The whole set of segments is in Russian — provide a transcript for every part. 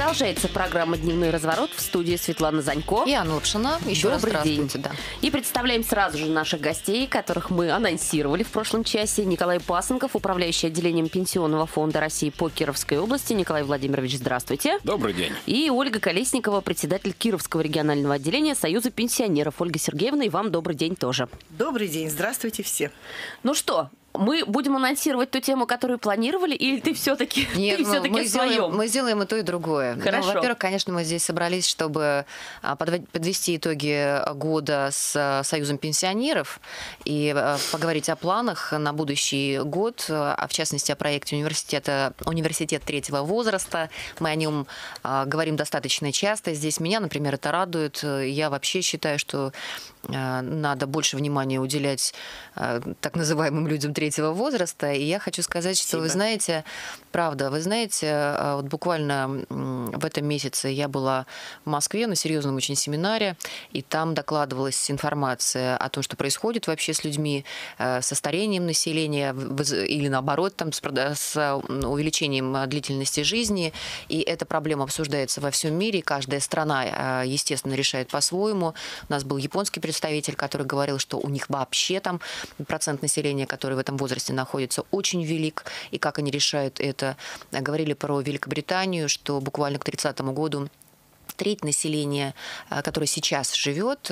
Продолжается программа «Дневной разворот», в студии Светлана Занько и Анна Лапшина. Еще раз здравствуйте. Да. И представляем сразу же наших гостей, которых мы анонсировали в прошлом часе. Николай Пасынков, управляющий отделением Пенсионного фонда России по Кировской области. Николай Владимирович, здравствуйте. Добрый день. И Ольга Колесникова, председатель Кировского регионального отделения Союза пенсионеров. Ольга Сергеевна, и вам добрый день тоже. Добрый день, здравствуйте все. Ну что, мы будем анонсировать ту тему, которую планировали, или ты все-таки в своем? Мы сделаем и то, и другое. Хорошо. Ну, во-первых, конечно, мы здесь собрались, чтобы подвести итоги года с Союзом пенсионеров и поговорить о планах на будущий год, в частности, о проекте «Университет третьего возраста». Мы о нем говорим достаточно часто. Здесь меня, например, это радует. Я вообще считаю, что надо больше внимания уделять так называемым людям третьего возраста. И я хочу сказать, что Спасибо. Вы знаете, правда, вы знаете, вот буквально в этом месяце я была в Москве на серьезном очень семинаре, и там докладывалась информация о том, что происходит вообще с людьми, со старением населения или наоборот там, с увеличением длительности жизни. И эта проблема обсуждается во всем мире. Каждая страна, естественно, решает по-своему. У нас был японский представитель, который говорил, что у них вообще там процент населения, который в этом возрасте находится, очень велик, и как они решают это. Говорили про Великобританию, что буквально к 30-му году треть населения, которое сейчас живет,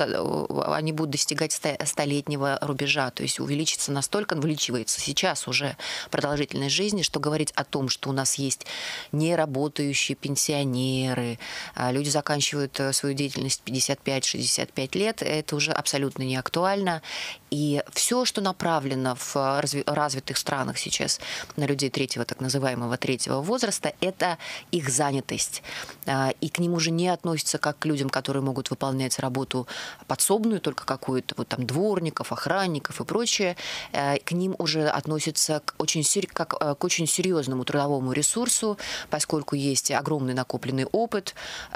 они будут достигать 100-летнего рубежа, то есть увеличивается сейчас уже продолжительность жизни, что говорить о том, что у нас есть неработающие пенсионеры, люди заканчивают свою деятельность в 55-65 лет, это уже абсолютно не актуально. И все, что направлено в развитых странах сейчас на людей так называемого третьего возраста, это их занятость. И к ним уже не относятся как к людям, которые могут выполнять работу подсобную, только какую-то, вот там дворников, охранников и прочее. К ним уже относятся как к очень серьезному трудовому ресурсу, поскольку есть огромный накопленный опыт,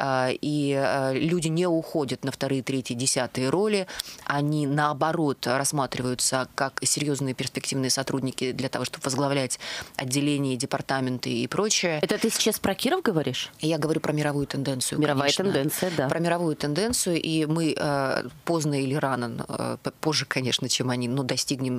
и люди не уходят на вторые, третьи, десятые роли, они наоборот рассматриваются как серьезные перспективные сотрудники для того, чтобы возглавлять отделения, департаменты и прочее. Это ты сейчас про Киров говоришь? Я говорю про мировую тенденцию. Мировая конечно. тенденция, да. Про мировую тенденцию, и мы поздно или рано, позже, конечно, чем они, но достигнем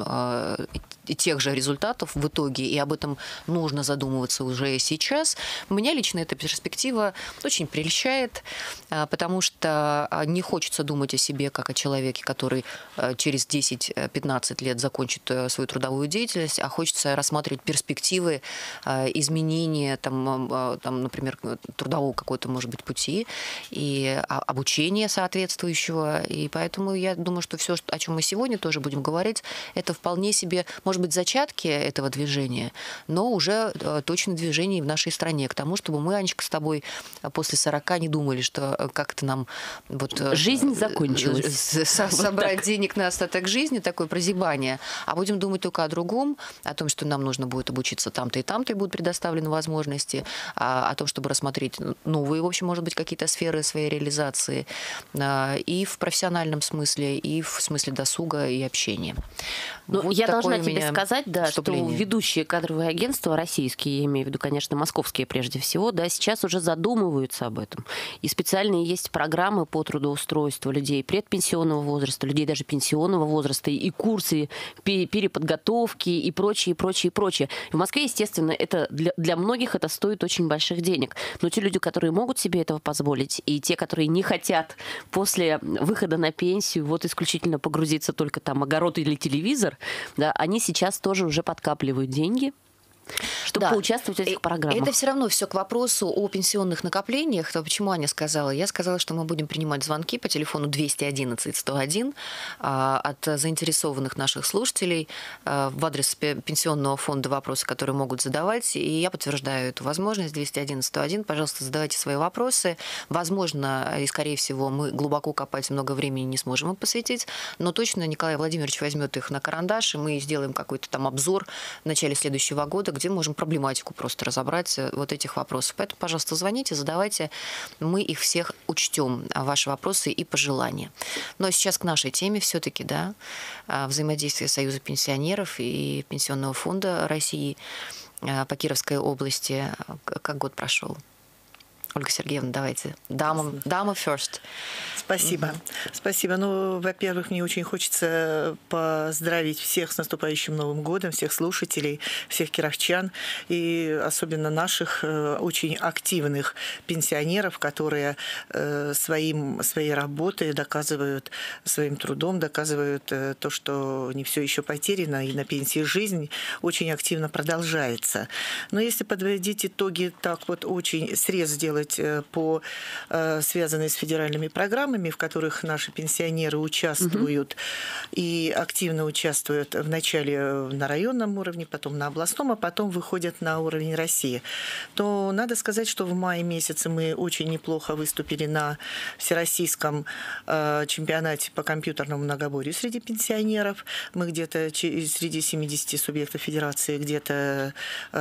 тех же результатов в итоге, и об этом нужно задумываться уже сейчас. Меня лично эта перспектива очень прельщает, потому что не хочется думать о себе как о человеке, который через 10-15 лет закончит свою трудовую деятельность, а хочется рассматривать перспективы изменения, например, трудового какого-то, может быть, пути и обучения соответствующего. И поэтому я думаю, что все, о чем мы сегодня тоже будем говорить, это вполне себе, может быть, зачатки этого движения, но уже точно движение в нашей стране к тому, чтобы мы, Анечка, с тобой после 40 не думали, что как-то нам жизнь закончилась. Собрать денег на остаток жизни, такое прозябание, а будем думать только о другом, о том, что нам нужно будет обучиться там-то, и будут предоставлены возможности, о том, чтобы рассмотреть новые, в общем, может быть, какие-то сферы своей реализации и в профессиональном смысле, и в смысле досуга и общения. Ну, вот я должна тебе сказать, да, что ведущие кадровые агентства российские, я имею в виду, конечно, московские прежде всего, да, сейчас уже задумываются об этом. И специальные есть программы по трудоустройству людей предпенсионного возраста, людей даже пенсионного возраста, и курсы переподготовки и прочее, прочее, прочее. В Москве, естественно, это для многих это стоит очень больших денег. Но те люди, которые могут себе этого позволить, и те, которые не хотят после выхода на пенсию вот исключительно погрузиться только там огород или телевизор, да, они сейчас тоже уже подкапливают деньги, чтобы поучаствовать в этих программах. Это все равно все к вопросу о пенсионных накоплениях. То почему Аня сказала? Я сказала, что мы будем принимать звонки по телефону 211-101 от заинтересованных наших слушателей в адрес Пенсионного фонда, вопросы, которые могут задавать. И я подтверждаю эту возможность. 211-101. Пожалуйста, задавайте свои вопросы. Возможно, и скорее всего, мы глубоко копать много времени не сможем им посвятить, но точно Николай Владимирович возьмет их на карандаш, и мы сделаем какой-то там обзор в начале следующего года, где можем проблематику просто разобрать вот этих вопросов. Поэтому, пожалуйста, звоните, задавайте. Мы их всех учтем, ваши вопросы и пожелания. Но сейчас к нашей теме все-таки, да, взаимодействие Союза пенсионеров и Пенсионного фонда России по Кировской области. Как год прошел? Ольга Сергеевна, давайте. Дама first. Спасибо. Спасибо. Ну, во-первых, мне очень хочется поздравить всех с наступающим Новым годом, всех слушателей, всех кировчан и особенно наших очень активных пенсионеров, которые своей работой доказывают, своим трудом доказывают то, что не все еще потеряно, и на пенсии жизнь очень активно продолжается. Но если подводить итоги, так вот очень срез сделать по связанные с федеральными программами, в которых наши пенсионеры участвуют и активно участвуют вначале на районном уровне, потом на областном, а потом выходят на уровень России, то надо сказать, что в мае месяце мы очень неплохо выступили на всероссийском чемпионате по компьютерному многоборью среди пенсионеров. Мы где-то среди 70 субъектов федерации где-то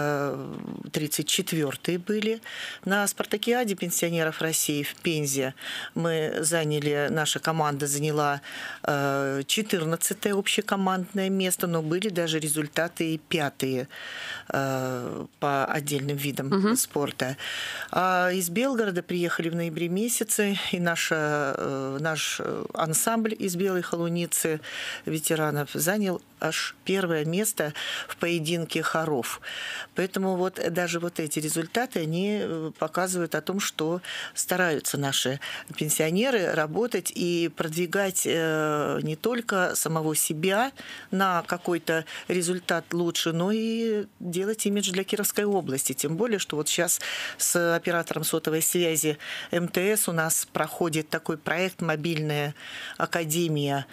34-е были. На спартакиаде пенсионеров России в Пензе наша команда заняла 14-е общекомандное место, но были даже результаты и 5-е по отдельным видам спорта. А из Белгорода приехали в ноябре месяце, и наш ансамбль из Белой Холуницы ветеранов занял аж 1-е место в поединке хоров. Поэтому вот даже вот эти результаты, они показывают о том, что стараются наши пенсионеры работать и продвигать не только самого себя на какой-то результат лучше, но и делать имидж для Кировской области. Тем более, что вот сейчас с оператором сотовой связи МТС у нас проходит такой проект «Мобильная академия»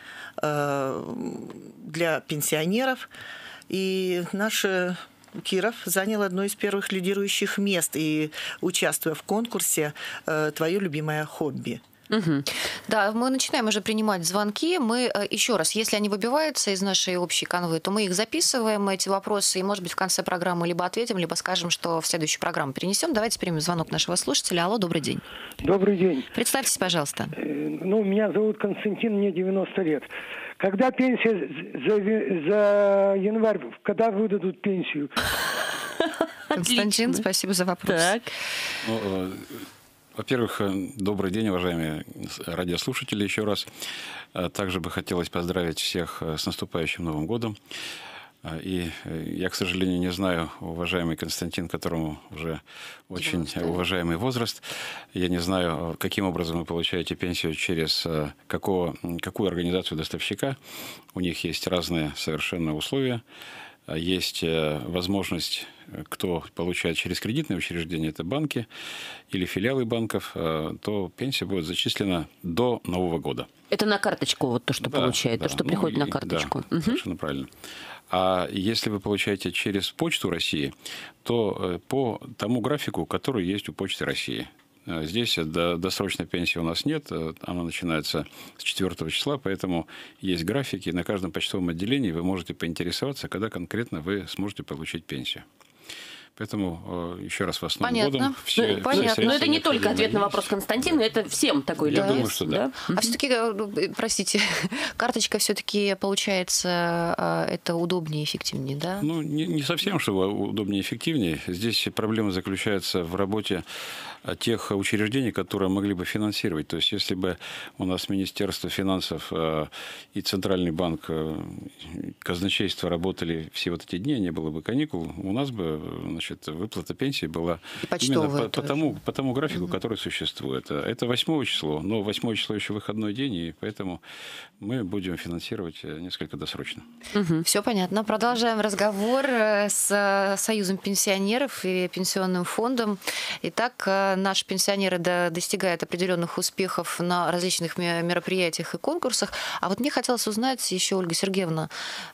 для пенсионеров. И наша Киров занял одно из первых лидирующих мест и участвуя в конкурсе «Твое любимое хобби». Да, мы начинаем уже принимать звонки. Мы еще раз, если они выбиваются из нашей общей канвы, то мы их записываем, эти вопросы, и, может быть, в конце программы либо ответим, либо скажем, что в следующую программу перенесем. Давайте примем звонок нашего слушателя. Алло, добрый день. Добрый день. Представьтесь, пожалуйста. Меня зовут Константин, мне 90 лет. Когда пенсия за январь, когда выдадут пенсию? Константин, спасибо за вопрос. Так. Во-первых, добрый день, уважаемые радиослушатели, еще раз. Также бы хотелось поздравить всех с наступающим Новым годом. И я, к сожалению, не знаю, уважаемый Константин, которому уже очень уважаемый возраст, я не знаю, каким образом вы получаете пенсию, через какую организацию доставщика. У них есть разные совершенно условия. Есть возможность, кто получает через кредитные учреждения, это банки или филиалы банков, то пенсия будет зачислена до Нового года. Это на карточку, вот то, что получает, то, что приходит на карточку. Да, совершенно правильно. А если вы получаете через Почту России, то по тому графику, который есть у Почты России. Здесь досрочной пенсии у нас нет, она начинается с 4 числа, поэтому есть графики. На каждом почтовом отделении вы можете поинтересоваться, когда конкретно вы сможете получить пенсию. Поэтому еще раз вас с Новым годом. Понятно. Но это не только ответ на вопрос Константина, это всем такой Я думаю, что да. А все-таки, простите, карточка все-таки получается, это удобнее и эффективнее, да? Ну, не совсем, что удобнее и эффективнее. Здесь проблема заключается в работе тех учреждений, которые могли бы финансировать. То есть, если бы у нас Министерство финансов и Центральный банк, казначейство работали все вот эти дни, не было бы каникул, у нас бы, значит, выплата пенсии была именно по тому графику, который существует. Это 8 число, но 8 число еще выходной день, и поэтому мы будем финансировать несколько досрочно. Все понятно. Продолжаем разговор с Союзом пенсионеров и Пенсионным фондом. Итак, наши пенсионеры достигают определенных успехов на различных мероприятиях и конкурсах. А вот мне хотелось узнать еще, Ольга Сергеевна,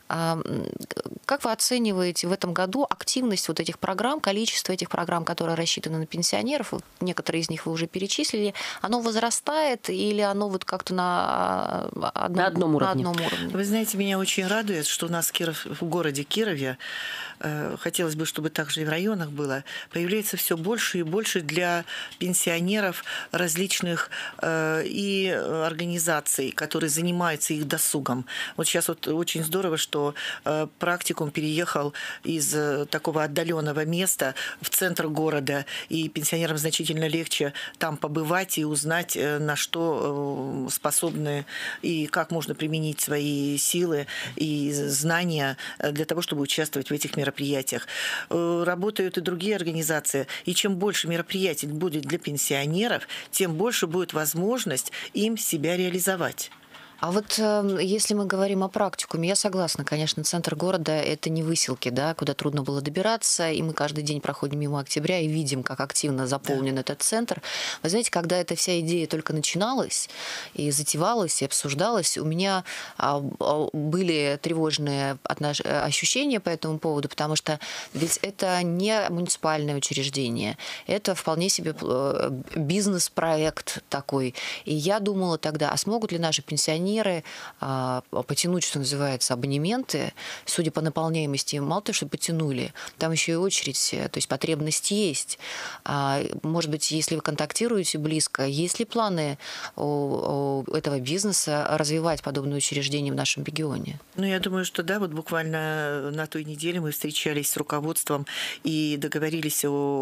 как вы оцениваете в этом году активность вот этих программ, количество этих программ, которые рассчитаны на пенсионеров? Вот некоторые из них вы уже перечислили. Оно возрастает или оно вот как-то на одном уровне? Вы знаете, меня очень радует, что у нас в городе Кирове, хотелось бы, чтобы также и в районах было, появляется все больше и больше для пенсионеров различных и организаций, которые занимаются их досугом. Вот сейчас вот очень здорово, что практикум переехал из такого отдаленного место в центр города, и пенсионерам значительно легче там побывать и узнать, на что способны и как можно применить свои силы и знания для того, чтобы участвовать в этих мероприятиях. Работают и другие организации, и чем больше мероприятий будет для пенсионеров, тем больше будет возможность им себя реализовать. А вот если мы говорим о практикуме, я согласна, конечно, центр города – это не выселки, да, куда трудно было добираться, и мы каждый день проходим мимо Октября и видим, как активно заполнен этот центр. Вы знаете, когда эта вся идея только начиналась, и затевалась, и обсуждалась, у меня были тревожные ощущения по этому поводу, потому что ведь это не муниципальное учреждение, это вполне себе бизнес-проект такой. И я думала тогда, а смогут ли наши пенсионеры потянуть, что называется, абонементы? Судя по наполняемости, мало того, что потянули, там еще и очередь, то есть потребность есть. Может быть, если вы контактируете близко, есть ли планы у этого бизнеса развивать подобные учреждения в нашем регионе? Ну, я думаю, что да, вот буквально на той неделе мы встречались с руководством и договорились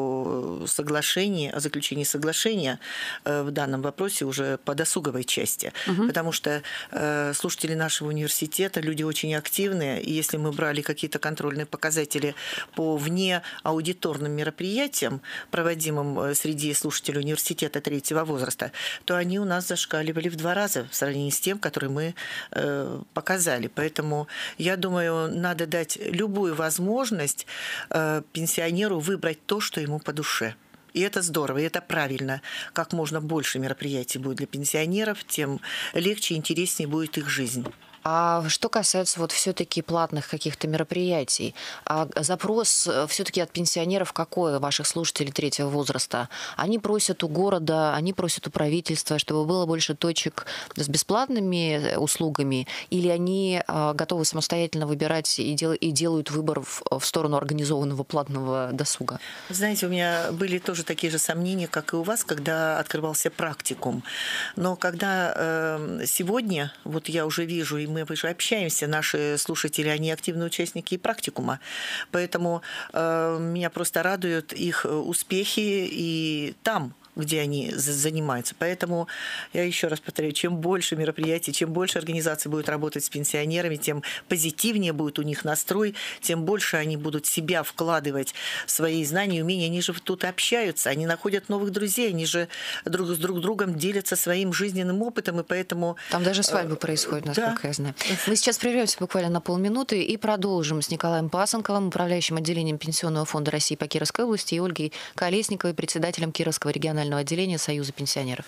о соглашении, о заключении соглашения в данном вопросе уже по досуговой части, потому что слушатели нашего университета, люди очень активные, и если мы брали какие-то контрольные показатели по внеаудиторным мероприятиям, проводимым среди слушателей университета третьего возраста, то они у нас зашкаливали в 2 раза в сравнении с тем, который мы показали. Поэтому, я думаю, надо дать любую возможность пенсионеру выбрать то, что ему по душе. И это здорово, и это правильно. Как можно больше мероприятий будет для пенсионеров, тем легче и интереснее будет их жизнь. А что касается вот все-таки платных каких-то мероприятий, запрос все-таки от пенсионеров какой, ваших слушателей третьего возраста? Они просят у города, они просят у правительства, чтобы было больше точек с бесплатными услугами, или они готовы самостоятельно выбирать и делают выбор в сторону организованного платного досуга? Знаете, у меня были тоже такие же сомнения, как и у вас, когда открывался практикум. Но когда сегодня, вот я уже вижу, и мы уже общаемся, наши слушатели, они активные участники практикума, поэтому меня просто радуют их успехи и там, где они занимаются. Поэтому я еще раз повторяю, чем больше мероприятий, чем больше организаций будет работать с пенсионерами, тем позитивнее будет у них настрой, тем больше они будут себя вкладывать в свои знания и умения. Они же тут общаются, они находят новых друзей, они же друг с другом делятся своим жизненным опытом, и поэтому... Там даже свадьбы происходят, насколько я знаю. Мы сейчас прервемся буквально на полминуты и продолжим с Николаем Пасынковым, управляющим отделением Пенсионного фонда России по Кировской области, и Ольгой Колесниковой, председателем Кировского регионального отделения Союза пенсионеров.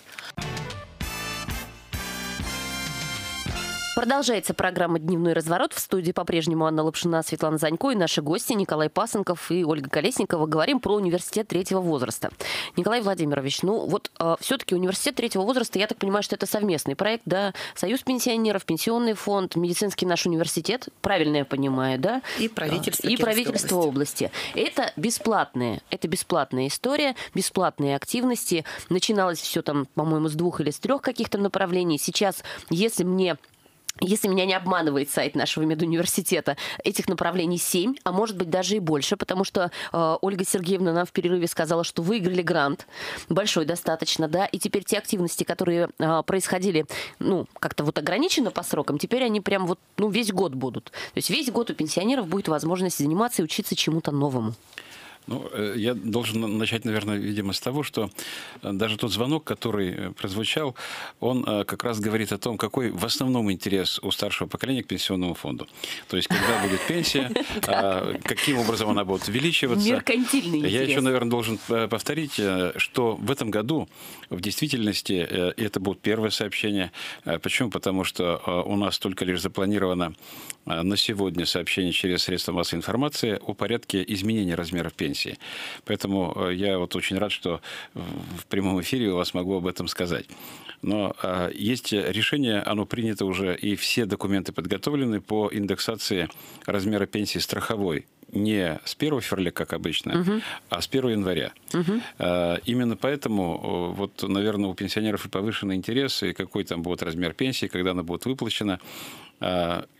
Продолжается программа «Дневной разворот». В студии по-прежнему Анна Лапшина, Светлана Занько и наши гости Николай Пасынков и Ольга Колесникова. Говорим про университет третьего возраста. Николай Владимирович, ну вот все-таки университет третьего возраста, я так понимаю, что это совместный проект, да? Союз пенсионеров, Пенсионный фонд, медицинский наш университет, правильно я понимаю, да? И правительство. И правительство области. Это бесплатная история, бесплатные активности. Начиналось все там, по-моему, с 2 или с 3 каких-то направлений. Сейчас, если меня не обманывает сайт нашего медуниверситета, этих направлений 7, а может быть даже и больше, потому что Ольга Сергеевна нам в перерыве сказала, что выиграли грант, большой достаточно, да, и теперь те активности, которые происходили, ну, как-то вот ограничено по срокам, теперь они прям вот, ну, весь год будут. То есть весь год у пенсионеров будет возможность заниматься и учиться чему-то новому. Ну, я должен начать, наверное, видимо, с того, что даже тот звонок, который прозвучал, он как раз говорит о том, какой в основном интерес у старшего поколения к пенсионному фонду. То есть, когда будет пенсия, каким образом она будет увеличиваться. Меркантильный интерес. Я еще, наверное, должен повторить, что в этом году в действительности, и это будет первое сообщение. Почему? Потому что у нас только лишь запланировано на сегодня сообщение через средства массовой информации о порядке изменения размеров пенсии. Поэтому я вот очень рад, что в прямом эфире у вас могу об этом сказать. Но есть решение, оно принято уже, и все документы подготовлены по индексации размера пенсии страховой. Не с 1 февраля, как обычно, а с 1 января. Именно поэтому, вот, наверное, у пенсионеров и повышенный интерес, и какой там будет размер пенсии, когда она будет выплачена.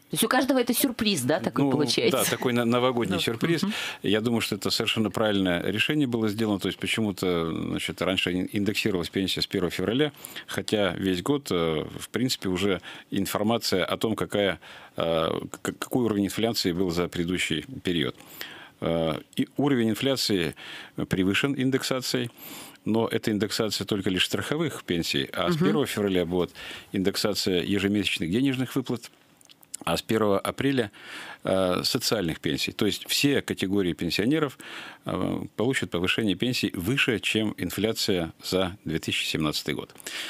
То есть у каждого это сюрприз, да, такой получается? Да, такой новогодний сюрприз. Я думаю, что это совершенно правильное решение было сделано. То есть почему-то, значит, раньше индексировалась пенсия с 1 февраля, хотя весь год, в принципе, уже информация о том, какой уровень инфляции был за предыдущий период. И уровень инфляции превышен индексацией. Но это индексация только лишь страховых пенсий. А с 1 февраля будет индексация ежемесячных денежных выплат, а с 1 апреля социальных пенсий. То есть все категории пенсионеров получат повышение пенсий выше, чем инфляция за 2017 год.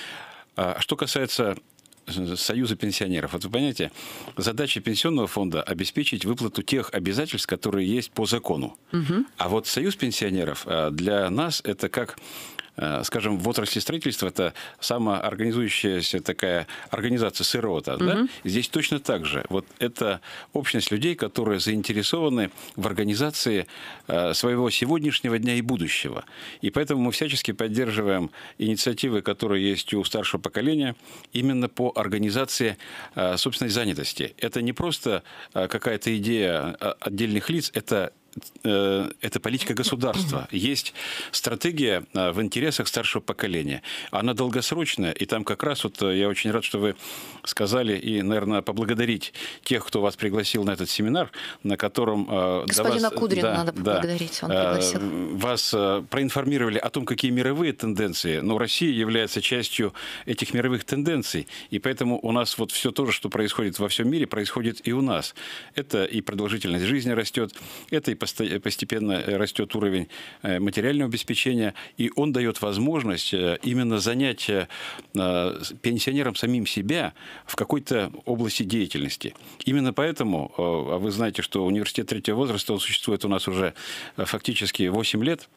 Что касается Союза пенсионеров. Вот вы понимаете, задача пенсионного фонда – обеспечить выплату тех обязательств, которые есть по закону. А вот Союз пенсионеров для нас – это как, скажем, в отрасли строительства это самоорганизующаяся такая организация СРО-то, да? Здесь точно так же. Вот это общность людей, которые заинтересованы в организации своего сегодняшнего дня и будущего. И поэтому мы всячески поддерживаем инициативы, которые есть у старшего поколения, именно по организации собственной занятости. Это не просто какая-то идея отдельных лиц, это политика государства. Есть стратегия в интересах старшего поколения. Она долгосрочная, и там как раз вот я очень рад, что вы сказали, и, наверное, поблагодарить тех, кто вас пригласил на этот семинар, на котором... Господина Кудрина надо поблагодарить, он пригласил. Вас проинформировали о том, какие мировые тенденции, но Россия является частью этих мировых тенденций, и поэтому у нас вот все то же, что происходит во всем мире, происходит и у нас. Это и продолжительность жизни растет, это и постепенно растет уровень материального обеспечения, и он дает возможность именно занять пенсионерам самим себя в какой-то области деятельности. Именно поэтому, вы знаете, что университет третьего возраста, он существует у нас уже фактически 8 лет,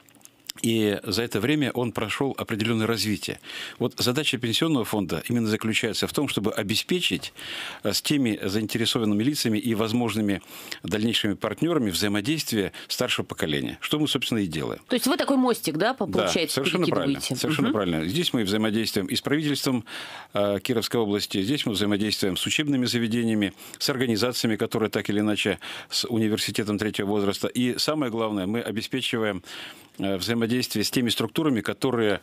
и за это время он прошел определенное развитие. Вот задача пенсионного фонда именно заключается в том, чтобы обеспечить с теми заинтересованными лицами и возможными дальнейшими партнерами взаимодействие старшего поколения. Что мы, собственно, и делаем. То есть вы такой мостик, да, получается, да, совершенно правильно. Совершенно правильно. Здесь мы взаимодействуем и с правительством Кировской области, здесь мы взаимодействуем с учебными заведениями, с организациями, которые так или иначе с университетом третьего возраста. И самое главное, мы обеспечиваем взаимодействие с теми структурами, которые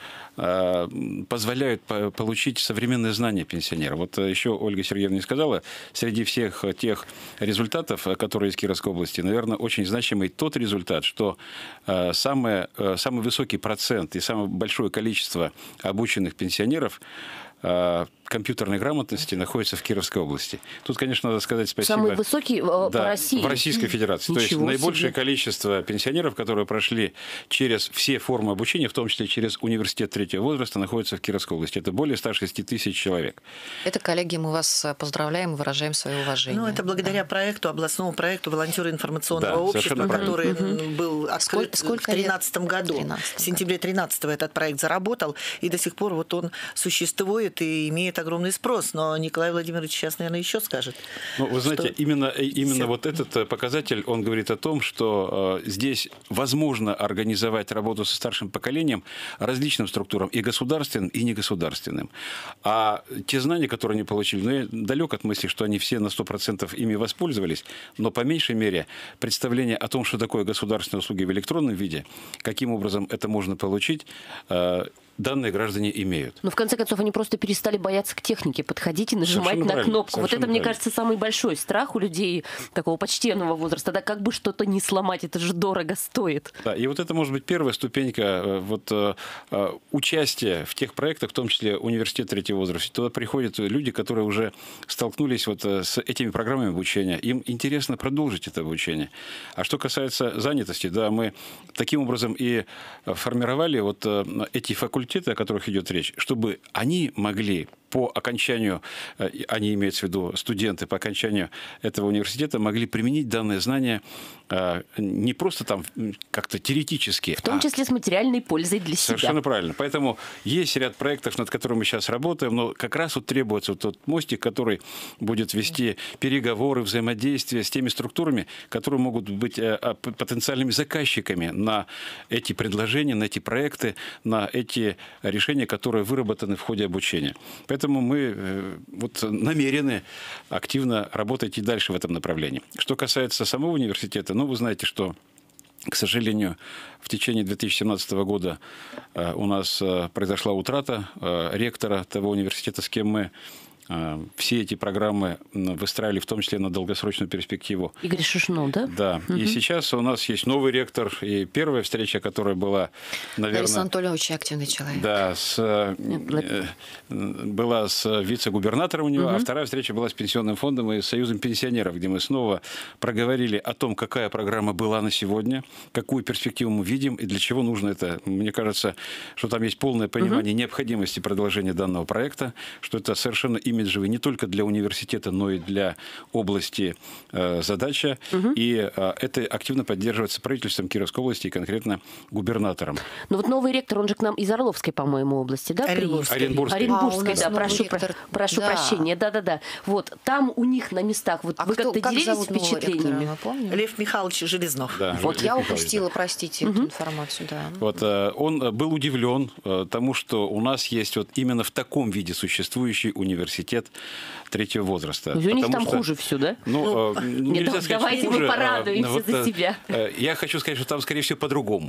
позволяют получить современные знания пенсионера. Вот еще Ольга Сергеевна сказала, среди всех тех результатов, которые есть в Кировской области, наверное, очень значимый тот результат, что самый высокий процент и самое большое количество обученных пенсионеров компьютерной грамотности находится в Кировской области. Тут, конечно, надо сказать спасибо... Самый высокий по России. В Российской Федерации. То есть наибольшее количество пенсионеров, которые прошли через все формы обучения, в том числе через университет третьего возраста, находится в Кировской области. Это более 106 тысяч человек. Это, коллеги, мы вас поздравляем и выражаем свое уважение. Ну, это благодаря проекту, областному проекту «Волонтеры информационного общества», который был открыт в 2013 году. В сентябре 2013 этот проект заработал, и до сих пор вот он существует и имеет огромный спрос. Но Николай Владимирович сейчас, наверное, еще скажет. Ну, вы знаете, именно вот этот показатель, он говорит о том, что здесь возможно организовать работу со старшим поколением различным структурам, и государственным, и негосударственным. А те знания, которые они получили, ну, я далек от мысли, что они все на 100% ими воспользовались, но по меньшей мере представление о том, что такое государственные услуги в электронном виде, каким образом это можно получить, данные граждане имеют. Но в конце концов они просто перестали бояться к технике подходить и нажимать совершенно на кнопку. Вот это, мне правильно. кажется, самый большой страх у людей такого почтенного возраста. Да как бы что-то не сломать, это же дорого стоит. Да, и вот это может быть первая ступенька участия в тех проектах, в том числе университет третьего возраста. Туда приходят люди, которые уже столкнулись с этими программами обучения. Им интересно продолжить это обучение. А что касается занятости, да, мы таким образом и формировали эти факультеты, о которых идет речь, чтобы они могли по окончанию, они имеются в виду студенты, по окончанию этого университета могли применить данные знания не просто там как-то теоретически. В том числе с материальной пользой для себя. Совершенно правильно. Поэтому есть ряд проектов, над которыми мы сейчас работаем, но как раз требуется тот мостик, который будет вести переговоры, взаимодействие с теми структурами, которые могут быть потенциальными заказчиками на эти предложения, на эти проекты, на эти те решения, которые выработаны в ходе обучения. Поэтому мы вот намерены активно работать и дальше в этом направлении. Что касается самого университета, ну, вы знаете, что, к сожалению, в течение 2017 года у нас произошла утрата ректора того университета, с кем мы все эти программы выстраивали, в том числе на долгосрочную перспективу. Игорь Шишнов, да? Да. Угу. И сейчас у нас есть новый ректор. И первая встреча, которая была, наверное... Борис Анатольевич очень активный человек. Да, была с вице-губернатором у него, а вторая встреча была с Пенсионным фондом и Союзом пенсионеров, где мы снова проговорили о том, какая программа была на сегодня, какую перспективу мы видим и для чего нужно это. Мне кажется, что там есть полное понимание необходимости продолжения данного проекта, что это совершенно имиджевый не только для университета, но и для области задача. И это активно поддерживается правительством Кировской области и конкретно губернатором. Ну вот новый ректор, он же к нам из Орловской, по-моему, области, да? Оренбургской, да, прошу прощения. Да-да-да. Вот, там у них на местах, вот вы как-то делились впечатлениями? Лев Михайлович Железнов. Да, вот я упустила, простите, эту информацию, да. Вот он был удивлен тому, что у нас есть вот именно в таком виде существующий университет третьего возраста. У них там хуже все, да? Нельзя сказать, давайте хуже. Мы порадуемся за себя. Я хочу сказать, что там, скорее всего, по-другому.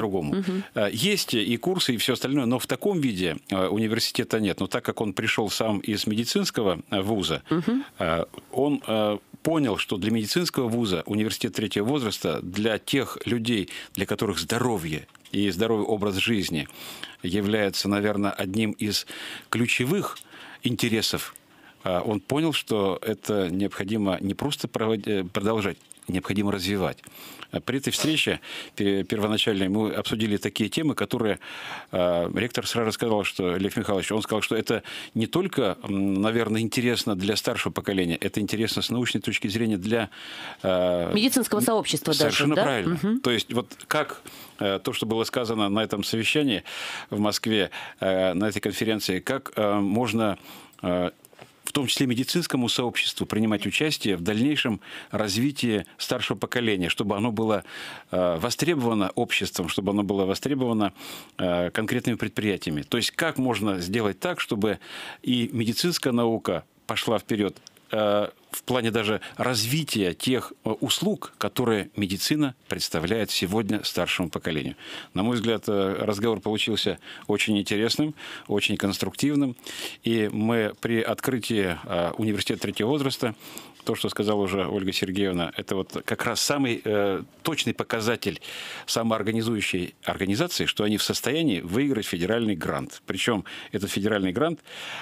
Есть и курсы, и все остальное, но в таком виде университета нет. Но так как он пришел сам из медицинского вуза, он понял, что для медицинского вуза университет третьего возраста для тех людей, для которых здоровье и здоровый образ жизни является, наверное, одним из ключевых интересов, он понял, что это необходимо не просто продолжать, необходимо развивать. При этой встрече первоначальной мы обсудили такие темы, которые ректор сразу сказал, что Лев Михайлович, он сказал, что это не только, наверное, интересно для старшего поколения, это интересно с научной точки зрения для... медицинского сообщества даже, совершенно да? правильно. То есть вот как то, что было сказано на этом совещании в Москве, на этой конференции, как можно... в том числе медицинскому сообществу, принимать участие в дальнейшем развитии старшего поколения, чтобы оно было востребовано обществом, чтобы оно было востребовано конкретными предприятиями. То есть как можно сделать так, чтобы и медицинская наука пошла вперед в плане даже развития тех услуг, которые медицина представляет сегодня старшему поколению. На мой взгляд, разговор получился очень интересным, очень конструктивным. И мы при открытии университета третьего возраста, то, что сказала уже Ольга Сергеевна, это вот как раз самый точный показатель самоорганизующей организации, что они в состоянии выиграть федеральный грант. Причем этот федеральный грант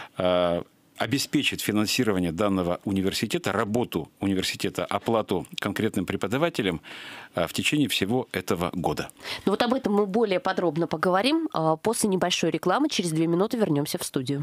обеспечит финансирование данного университета, работу университета, оплату конкретным преподавателям в течение всего этого года. Ну вот об этом мы более подробно поговорим. После небольшой рекламы через 2 минуты вернемся в студию.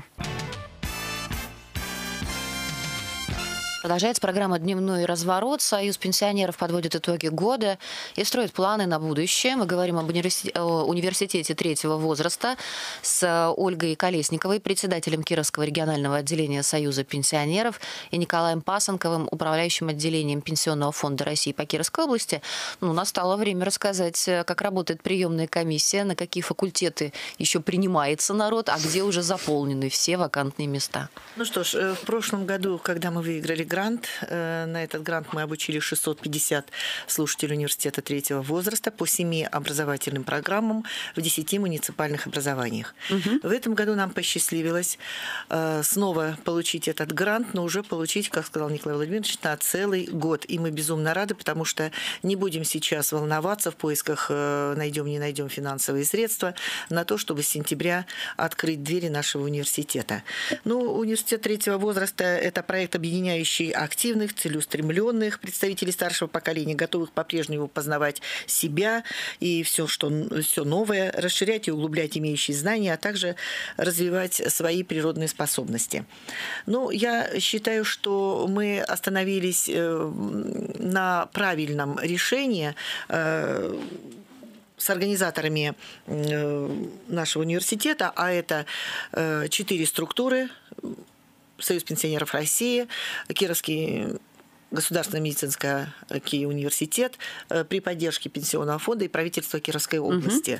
Продолжается программа «Дневной разворот». Союз пенсионеров подводит итоги года и строит планы на будущее. Мы говорим об университете третьего возраста с Ольгой Колесниковой, председателем Кировского регионального отделения Союза пенсионеров, и Николаем Пасынковым, управляющим отделением Пенсионного фонда России по Кировской области. Настало время рассказать, как работает приемная комиссия, на какие факультеты еще принимается народ, а где уже заполнены все вакантные места. Ну что ж, в прошлом году, когда мы выиграли грант, на этот грант мы обучили 650 слушателей университета третьего возраста по 7 образовательным программам в 10 муниципальных образованиях. В этом году нам посчастливилось снова получить этот грант, но уже получить, как сказал Николай Владимирович, на целый год. И мы безумно рады, потому что не будем сейчас волноваться в поисках найдем, не найдем финансовые средства на то, чтобы с сентября открыть двери нашего университета. Университет третьего возраста – это проект, объединяющий активных, целеустремленных представителей старшего поколения, готовых по-прежнему познавать себя и все новое, расширять и углублять имеющие знания, а также развивать свои природные способности. Я считаю, что мы остановились на правильном решении с организаторами нашего университета, а это 4 структуры: Союз пенсионеров России, Кировский Государственный медицинский университет при поддержке Пенсионного фонда и правительства Кировской области.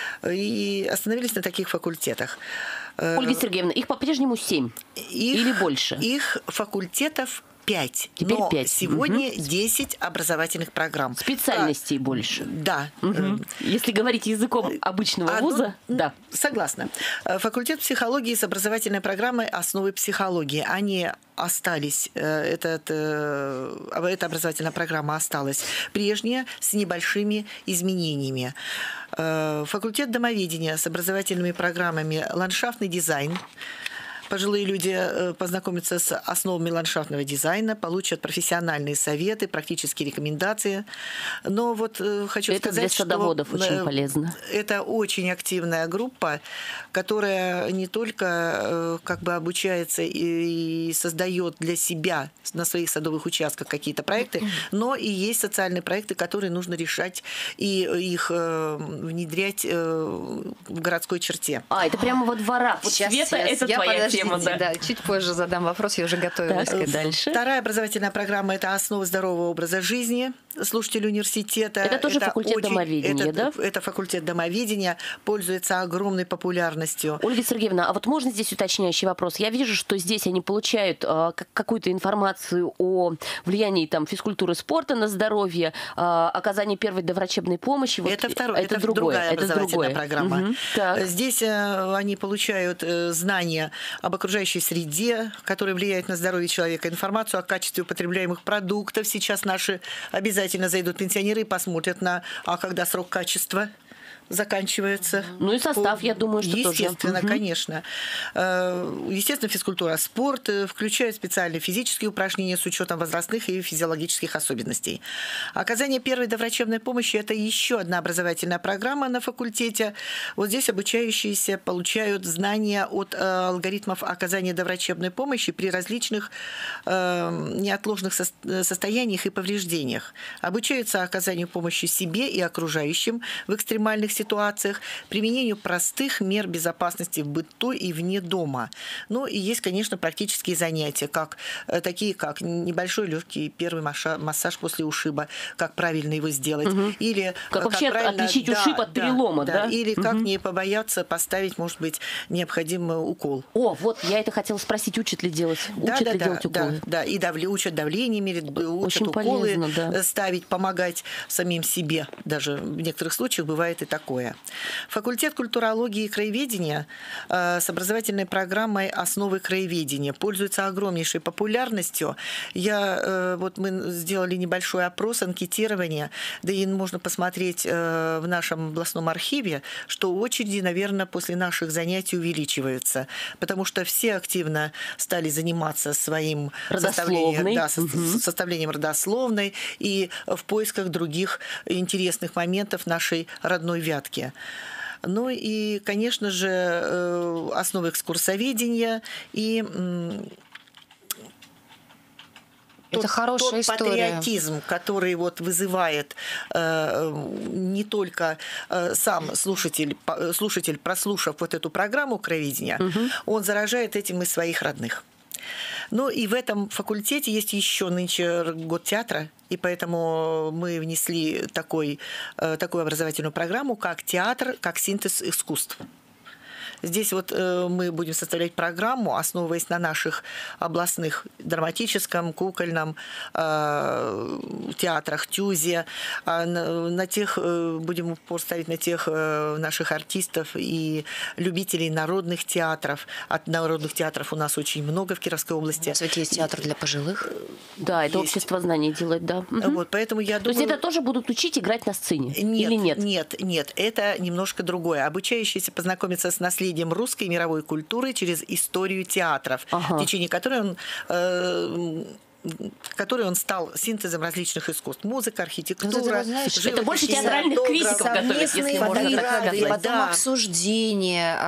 И остановились на таких факультетах. Ольга Сергеевна, их по-прежнему 7 или больше? Их факультетов 5. Теперь но 5. Сегодня 10 образовательных программ. Специальностей больше. Да. Если говорить языком обычного вуза, да. Согласна. Факультет психологии с образовательной программой «Основы психологии». Они остались, эта образовательная программа осталась прежняя, с небольшими изменениями. Факультет домоведения с образовательными программами «Ландшафтный дизайн». Пожилые люди познакомятся с основами ландшафтного дизайна, получат профессиональные советы, практические рекомендации. Но вот хочу это сказать, для садоводов очень полезно. Это очень активная группа, которая не только как бы обучается и создает для себя на своих садовых участках какие-то проекты, но и есть социальные проекты, которые нужно решать и их внедрять в городской черте. Это прямо во дворах. Вот Света, это твоя тема. Да, чуть позже задам вопрос, я уже готовилась. Так, дальше. Вторая образовательная программа – это «Основы здорового образа жизни» слушателей университета. Это тоже факультет домоведения, да? Это факультет домоведения, пользуется огромной популярностью. Ольга Сергеевна, а вот можно здесь уточняющий вопрос? Я вижу, что здесь они получают какую-то информацию о влиянии физкультуры, спорта на здоровье, оказании первой доврачебной помощи. Вот это другая образовательная программа. Здесь они получают знания об окружающей среде, которая влияет на здоровье человека, информацию о качестве употребляемых продуктов. Сейчас наши обязательно зайдут пенсионеры и посмотрят когда срок качества заканчивается. Ну и состав, я думаю, что тоже. Естественно, конечно. Естественно, физкультура, спорт включает специальные физические упражнения с учетом возрастных и физиологических особенностей. Оказание первой доврачебной помощи – это еще одна образовательная программа на факультете. Вот здесь обучающиеся получают знания от алгоритмов оказания доврачебной помощи при различных неотложных состояниях и повреждениях. Обучаются оказанию помощи себе и окружающим в экстремальных ситуациях, применению простых мер безопасности в быту и вне дома. Ну и есть, конечно, практические занятия, такие как небольшой легкий первый массаж после ушиба, как правильно его сделать. Или как вообще отличить ушиб от перелома, да? Или как не побояться поставить, может быть, необходимый укол. Вот я это хотела спросить, учат ли делать? Учат ли делать уколы? Да, и учат давление мерить, учат очень уколы полезно, ставить, помогать самим себе. Даже в некоторых случаях бывает и такое. Факультет культурологии и краеведения с образовательной программой «Основы краеведения» пользуется огромнейшей популярностью. Мы сделали небольшой опрос, анкетирование, да и можно посмотреть в нашем областном архиве, что очереди, наверное, после наших занятий увеличиваются, потому что все активно стали заниматься своим составлением родословной и в поисках других интересных моментов нашей родной Вятки. Ну и, конечно же, основы экскурсоведения и это хорошая история. Патриотизм, который вызывает не только сам слушатель, прослушав эту программу краеведения, он заражает этим и своих родных. Ну и в этом факультете есть еще нынче год театра, и поэтому мы внесли такую образовательную программу, как театр, как синтез искусств. Здесь мы будем составлять программу, основываясь на наших областных драматическом, кукольном театрах, ТЮЗе. Будем упор ставить на тех наших артистов и любителей народных театров. От народных театров у нас очень много в Кировской области. Кстати, есть театр для пожилых. Да, это есть. общество знаний делает, да. Поэтому я думаю... То есть это тоже будут учить играть на сцене? Или нет? Нет, это немножко другое. Обучающиеся познакомятся с наследием русской и мировой культуры через историю театров, в течение которой он стал синтезом различных искусств. Музыка, архитектура, живопись, это больше театральных критиков готовят, если можно так сказать. Потом обсуждение,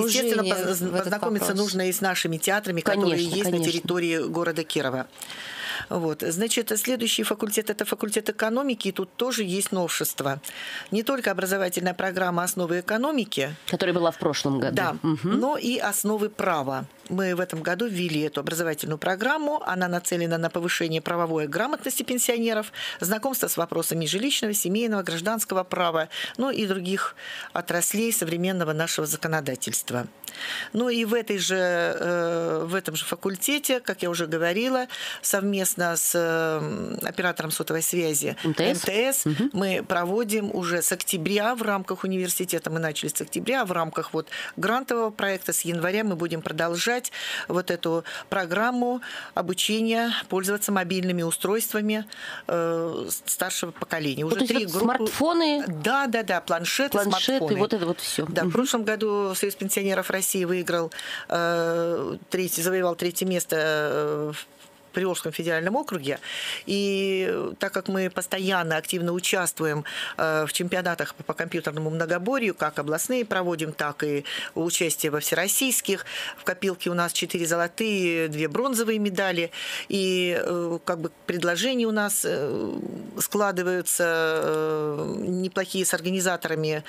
естественно, познакомиться нужно и с нашими театрами, которые есть на территории города Кирова. Вот. Значит, следующий факультет – это факультет экономики, и тут тоже есть новшество. Не только образовательная программа «Основы экономики», которая была в прошлом году. Да, но и «Основы права». Мы в этом году ввели эту образовательную программу. Она нацелена на повышение правовой грамотности пенсионеров, знакомство с вопросами жилищного, семейного, гражданского права, ну и других отраслей современного нашего законодательства. Ну и в этом же факультете, как я уже говорила, совместно с оператором сотовой связи МТС мы проводим уже с октября в рамках университета, мы начали с октября, в рамках вот грантового проекта с января мы будем продолжать вот эту программу обучения пользоваться мобильными устройствами старшего поколения. Уже то есть 3 вот группы. Смартфоны? Да, планшеты, смартфоны. Вот это вот все. Да, в прошлом году Союз пенсионеров России завоевал 3-е место в Приволжском федеральном округе. И так как мы постоянно активно участвуем в чемпионатах по компьютерному многоборью, как областные проводим, так и участие во всероссийских. В копилке у нас 4 золотые, 2 бронзовые медали. И как бы предложения у нас складываются неплохие с организаторами.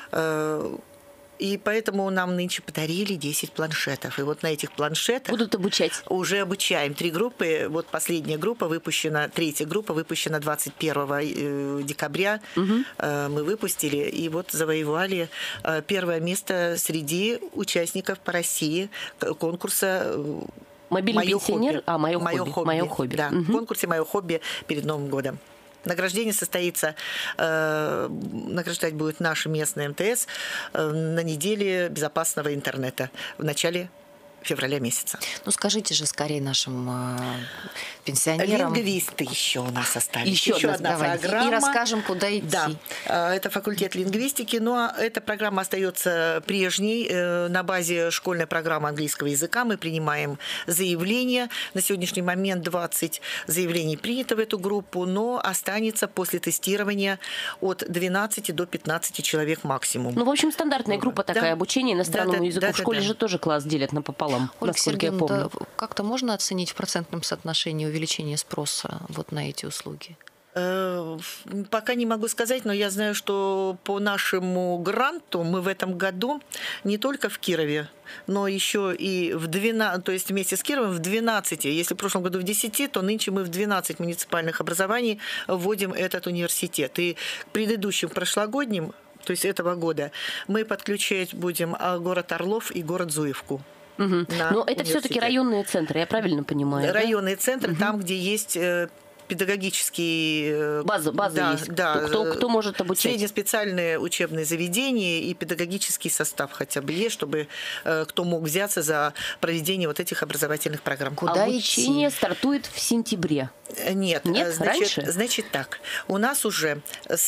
И поэтому нам нынче подарили 10 планшетов. И вот на этих планшетах... Будут обучать? Уже обучаем 3 группы. Вот последняя группа выпущена, 3-я группа выпущена 21 декабря. Мы выпустили и вот завоевали 1-е место среди участников по России конкурса «Мобильный пенсионер»? «Мое хобби». «Мое хобби». Да, в конкурсе «Мое хобби» перед Новым годом. Награждение состоится, награждать будет наша местная МТС на неделе безопасного интернета в начале февраля месяца. Ну, скажите же скорее нашим пенсионерам. Лингвисты еще у нас остались. Еще одна программа. И расскажем, куда идти. Да, это факультет лингвистики, но эта программа остается прежней. На базе школьной программы английского языка мы принимаем заявления. На сегодняшний момент 20 заявлений принято в эту группу, но останется после тестирования от 12 до 15 человек максимум. Ну, в общем, стандартная группа такая, обучение иностранному языку. В школе же тоже класс делят напополам. Ольга Сергеевна, да, как-то можно оценить в процентном соотношении увеличение спроса вот на эти услуги? Пока не могу сказать, но я знаю, что по нашему гранту мы в этом году не только в Кирове, но еще и в 12, то есть вместе с Кировом в 12, если в прошлом году в 10, то нынче мы в 12 муниципальных образований вводим этот университет. И к предыдущим прошлогодним, то есть этого года, мы подключать будем город Орлов и город Зуевку. Но это все-таки районные центры, я правильно понимаю? Районные центры, там, где есть педагогические... База есть. Да, кто может обучать? Среднеспециальные учебные заведения и педагогический состав хотя бы есть, чтобы кто мог взяться за проведение вот этих образовательных программ. Куда обучение стартует в сентябре? Нет, раньше? Значит так, у нас уже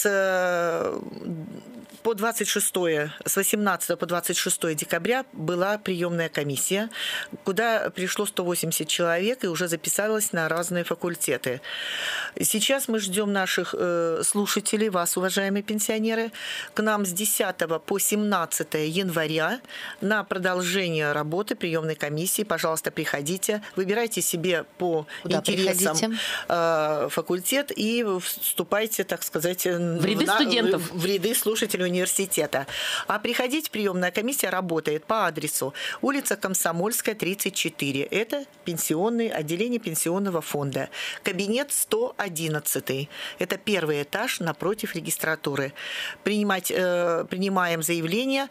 по 26, с 18 по 26 декабря была приемная комиссия, куда пришло 180 человек и уже записалось на разные факультеты. Сейчас мы ждем наших слушателей, вас, уважаемые пенсионеры, к нам с 10 по 17 января на продолжение работы приемной комиссии. Пожалуйста, приходите, выбирайте себе по интересам факультет и вступайте, так сказать, в ряды студентов, в ряды слушателей университета. А приходить, приемная комиссия работает по адресу улица Комсомольская, 34. Это отделение пенсионного фонда. Кабинет 111. Это 1-й этаж напротив регистратуры. Принимаем заявление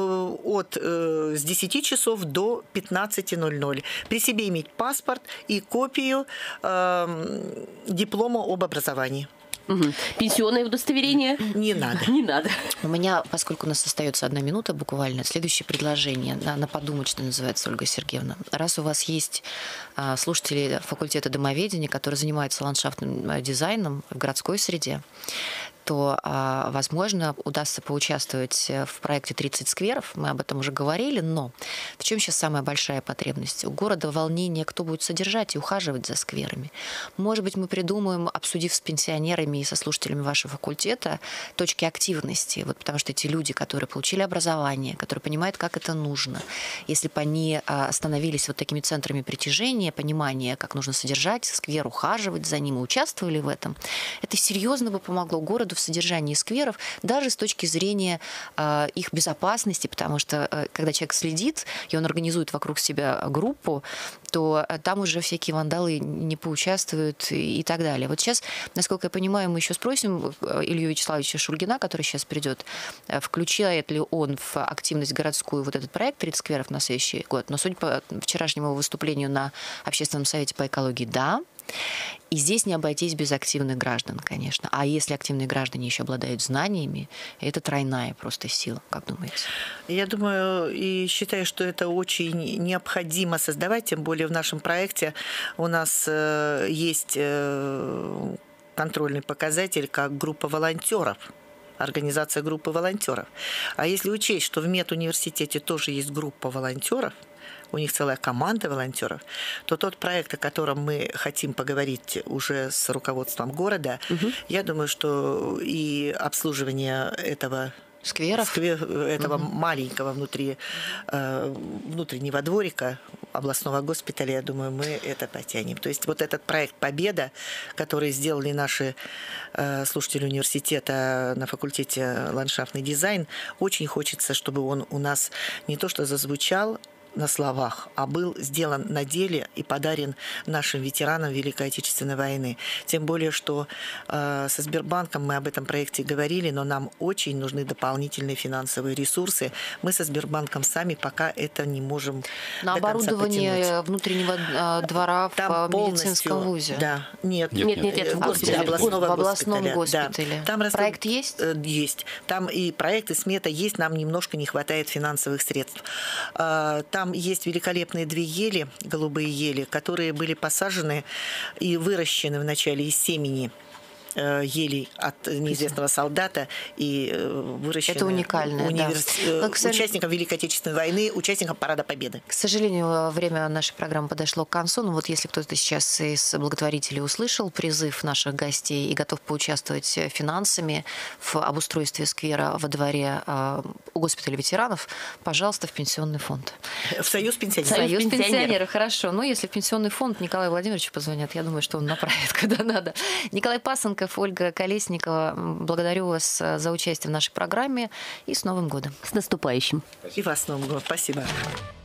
с 10 часов до 15:00. При себе иметь паспорт и копию диплома об образовании. Пенсионное удостоверение? Не надо. Не надо. У меня, поскольку у нас остается 1 минута буквально, следующее предложение, на подумать, что называется, Ольга Сергеевна. Раз у вас есть слушатели факультета домоведения, которые занимаются ландшафтным дизайном в городской среде, то, возможно, удастся поучаствовать в проекте 30 скверов. Мы об этом уже говорили, но в чем сейчас самая большая потребность? У города волнение, кто будет содержать и ухаживать за скверами. Может быть, мы придумаем, обсудив с пенсионерами и со слушателями вашего факультета, точки активности. Вот потому что эти люди, которые получили образование, которые понимают, как это нужно, если бы они становились вот такими центрами притяжения, понимания, как нужно содержать сквер, ухаживать за ним, и участвовали в этом, это серьезно бы помогло городу в содержании скверов, даже с точки зрения их безопасности, потому что когда человек следит, и он организует вокруг себя группу, то там уже всякие вандалы не поучаствуют и так далее. Вот сейчас, насколько я понимаю, мы еще спросим Илью Вячеславовича Шульгина, который сейчас придет, включает ли он в активность городскую вот этот проект 30 скверов на следующий год. Но судя по вчерашнему выступлению на Общественном совете по экологии, да. И здесь не обойтись без активных граждан, конечно. А если активные граждане еще обладают знаниями, это тройная просто сила, как думаете? Я думаю и считаю, что это очень необходимо создавать, тем более в нашем проекте у нас есть контрольный показатель как группа волонтеров. Организация группы волонтеров. А если учесть, что в медуниверситете тоже есть группа волонтеров, у них целая команда волонтеров, то тот проект, о котором мы хотим поговорить уже с руководством города, я думаю, что и обслуживание этого скверов, этого маленького внутреннего дворика областного госпиталя, я думаю, мы это потянем. То есть вот этот проект «Победа», который сделали наши слушатели университета на факультете ландшафтный дизайн, очень хочется, чтобы он у нас не то что зазвучал на словах, а был сделан на деле и подарен нашим ветеранам Великой Отечественной войны. Тем более, что со Сбербанком мы об этом проекте говорили, но нам очень нужны дополнительные финансовые ресурсы. Мы со Сбербанком сами пока это не можем на до конца оборудование потянуть. Внутреннего двора там в медицинском вузе. Да, нет, в областном госпитале. Да. Там проект есть? Есть. Там и проект, и смета есть, нам немножко не хватает финансовых средств. Там есть великолепные 2 ели, голубые ели, которые были посажены и выращены вначале из семени елей от неизвестного солдата и выращены это уникально, участникам Великой Отечественной войны, участникам Парада Победы. К сожалению, время нашей программы подошло к концу. Но вот если кто-то сейчас из благотворителей услышал призыв наших гостей и готов поучаствовать финансами в обустройстве сквера во дворе у госпиталя ветеранов, пожалуйста, в пенсионный фонд. В Союз пенсионеров. Союз пенсионеров, хорошо. Ну, если в пенсионный фонд Николаю Владимировичу позвонят, я думаю, что он направит куда надо. Николай Пасынков, Ольга Колесникова, благодарю вас за участие в нашей программе и с Новым годом. С наступающим. И вас с Новым годом. Спасибо.